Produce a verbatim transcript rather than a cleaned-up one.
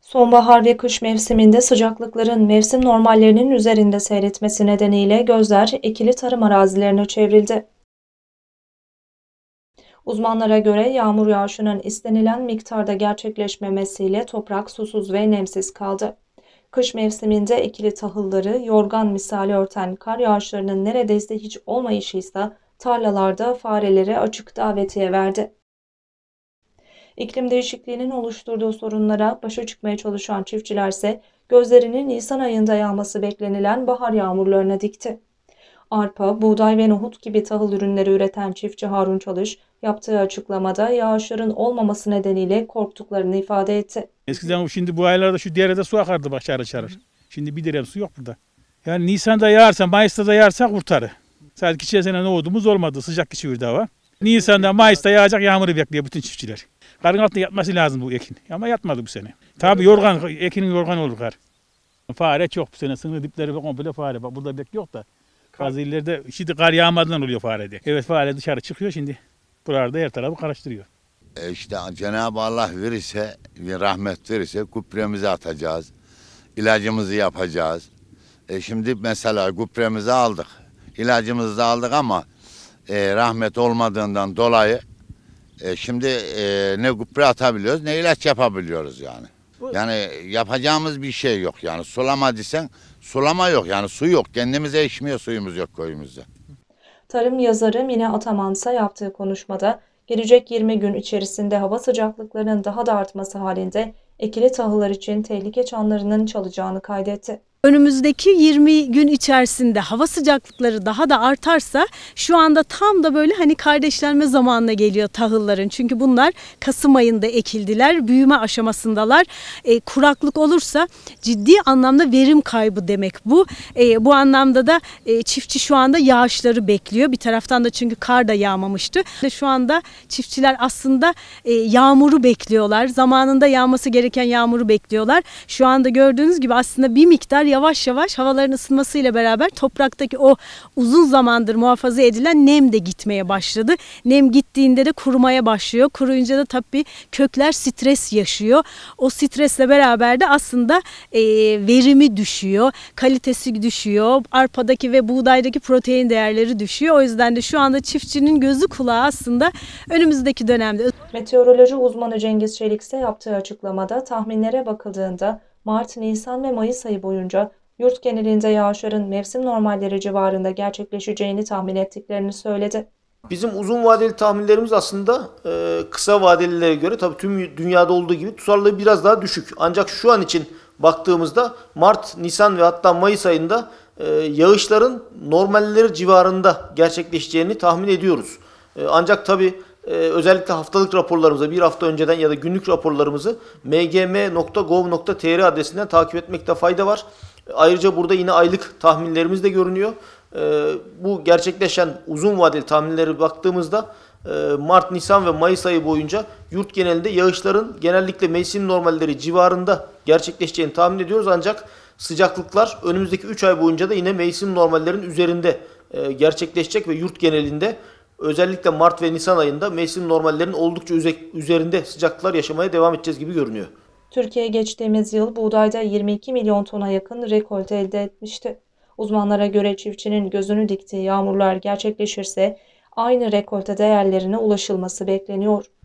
Sonbahar ve kış mevsiminde sıcaklıkların mevsim normallerinin üzerinde seyretmesi nedeniyle gözler ekili tarım arazilerine çevrildi. Uzmanlara göre yağmur yağışının istenilen miktarda gerçekleşmemesiyle toprak susuz ve nemsiz kaldı. Kış mevsiminde ekili tahılları yorgan misali örten kar yağışlarının neredeyse hiç olmayışıysa tarlalarda farelere açık davetiye verdi. İklim değişikliğinin oluşturduğu sorunlara başa çıkmaya çalışan çiftçilerse gözlerini Nisan ayında yağması beklenilen bahar yağmurlarına dikti. Arpa, buğday ve nohut gibi tahıl ürünleri üreten çiftçi Harun Çalış, yaptığı açıklamada yağışların olmaması nedeniyle korktuklarını ifade etti. Eskiden şimdi bu aylarda şu derede su akardı bak çarır çarır. Şimdi bir dere su yok burada. Yani Nisan'da yağarsa, Mayıs'ta da yağarsa kurtarır. Sadece geçen sene nohudumuz olmadı, sıcak geçiyordu hava. Nisan'da, Mayıs'ta yağacak yağmuru bekliyor bütün çiftçiler. Karın altında yatması lazım bu ekin. Ama yatmadı bu sene. Tabii yorgan, ekinin yorgan olur kar. Fare çok bu sene. Sınır dipleri komple fare. Bak burada bek yok da. Bazı illerde şimdi kar yağmadan oluyor farede. Evet fare dışarı çıkıyor şimdi. Buralarda her tarafı karıştırıyor. E işte Cenab-ı Allah verirse, rahmet verirse gübremizi atacağız. İlacımızı yapacağız. E şimdi mesela gübremizi aldık. İlacımızı da aldık ama e, rahmet olmadığından dolayı E şimdi e, ne gübre atabiliyoruz ne ilaç yapabiliyoruz yani. Yani yapacağımız bir şey yok yani. Sulama desen sulama yok yani su yok. Kendimize içmiyor suyumuz yok köyümüzde. Tarım yazarı Mine Ataman ise yaptığı konuşmada gelecek yirmi gün içerisinde hava sıcaklıklarının daha da artması halinde ekili tahıllar için tehlike çanlarının çalacağını kaydetti. Önümüzdeki yirmi gün içerisinde hava sıcaklıkları daha da artarsa şu anda tam da böyle hani kardeşlenme zamanına geliyor tahılların. Çünkü bunlar Kasım ayında ekildiler, büyüme aşamasındalar. E, kuraklık olursa ciddi anlamda verim kaybı demek bu. E, bu anlamda da e, çiftçi şu anda yağışları bekliyor. Bir taraftan da çünkü kar da yağmamıştı. Şu anda çiftçiler aslında e, yağmuru bekliyorlar. Zamanında yağması gereken yağmuru bekliyorlar. Şu anda gördüğünüz gibi aslında bir miktar yavaş yavaş havaların ısınmasıyla beraber topraktaki o uzun zamandır muhafaza edilen nem de gitmeye başladı. Nem gittiğinde de kurumaya başlıyor. Kuruyunca da tabii kökler stres yaşıyor. O stresle beraber de aslında e, verimi düşüyor, kalitesi düşüyor. Arpadaki ve buğdaydaki protein değerleri düşüyor. O yüzden de şu anda çiftçinin gözü kulağı aslında önümüzdeki dönemde. Meteoroloji uzmanı Cengiz Çelik ise yaptığı açıklamada tahminlere bakıldığında Mart, Nisan ve Mayıs ayı boyunca yurt genelinde yağışların mevsim normalleri civarında gerçekleşeceğini tahmin ettiklerini söyledi. Bizim uzun vadeli tahminlerimiz aslında e, kısa vadelilere göre tabii tüm dünyada olduğu gibi tutarlılığı biraz daha düşük. Ancak şu an için baktığımızda Mart, Nisan ve hatta Mayıs ayında e, yağışların normalleri civarında gerçekleşeceğini tahmin ediyoruz. E, ancak tabii Ee, özellikle haftalık raporlarımızı bir hafta önceden ya da günlük raporlarımızı m g m nokta gov nokta t r adresinden takip etmekte fayda var. Ayrıca burada yine aylık tahminlerimiz de görünüyor. Ee, bu gerçekleşen uzun vadeli tahminlere baktığımızda e, Mart, Nisan ve Mayıs ayı boyunca yurt genelinde yağışların genellikle mevsim normalleri civarında gerçekleşeceğini tahmin ediyoruz. Ancak sıcaklıklar önümüzdeki üç ay boyunca da yine mevsim normallerin üzerinde e, gerçekleşecek ve yurt genelinde özellikle Mart ve Nisan ayında mevsim normallerinin oldukça üzerinde sıcaklıklar yaşamaya devam edeceğiz gibi görünüyor. Türkiye geçtiğimiz yıl buğdayda yirmi iki milyon tona yakın rekolte elde etmişti. Uzmanlara göre çiftçinin gözünü diktiği yağmurlar gerçekleşirse aynı rekolte değerlerine ulaşılması bekleniyor.